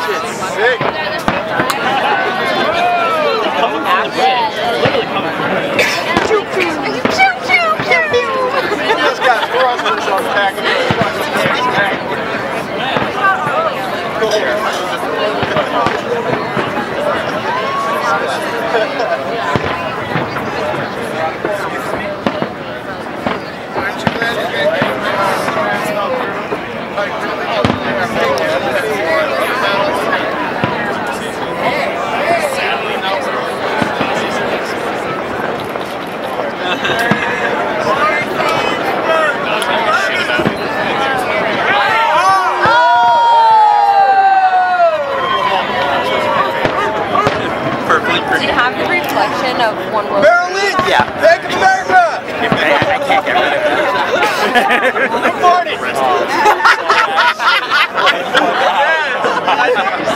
Sick. Coming from the bridge. Literally coming from the bridge. He just got thrusters on the back of his truck. Did it have the reflection of one world? Maryland! Yeah. Bank of America! I can't get rid of it. Good morning!